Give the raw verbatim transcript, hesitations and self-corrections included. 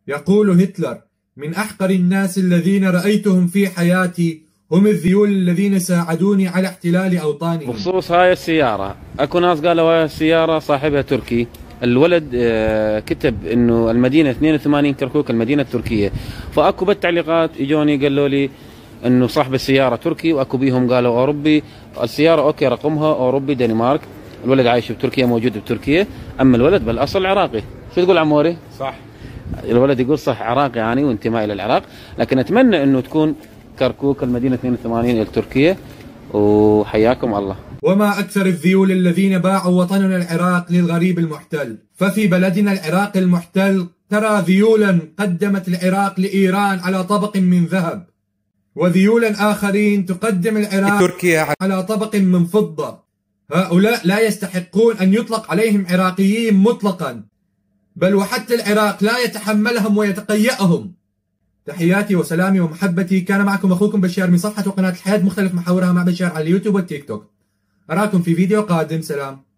يقول هتلر: من أحقر الناس الذين رأيتهم في حياتي هم الذيول الذين ساعدوني على احتلال أوطاني. بخصوص هاي السيارة، أكو ناس قالوا هاي السيارة صاحبها تركي. الولد كتب انه المدينة اثنين وثمانين كركوك المدينة التركية، فاكو بالتعليقات اجوني قالوا لي انه صاحب السيارة تركي، واكو بيهم قالوا اوروبي. السيارة اوكي رقمها اوروبي دنمارك، الولد عايش بتركيا موجود بتركيا، اما الولد بالاصل عراقي. شو تقول عموري؟ صح، الولد يقول صح عراقي يعني وانتماء الى العراق، لكن اتمنى انه تكون كركوك المدينة اثنين وثمانين التركية. وحياكم الله. وما أكثر الذيول الذين باعوا وطننا العراق للغريب المحتل. ففي بلدنا العراق المحتل ترى ذيولا قدمت العراق لإيران على طبق من ذهب، وذيولا آخرين تقدم العراق تركيا على طبق من فضة. هؤلاء لا يستحقون أن يطلق عليهم عراقيين مطلقا، بل وحتى العراق لا يتحملهم ويتقيأهم. تحياتي وسلامي ومحبتي، كان معكم أخوكم بشار من صفحة وقناة الحياة، مختلف محاورها مع بشار على اليوتيوب والتيك توك. أراكم في فيديو قادم، سلام.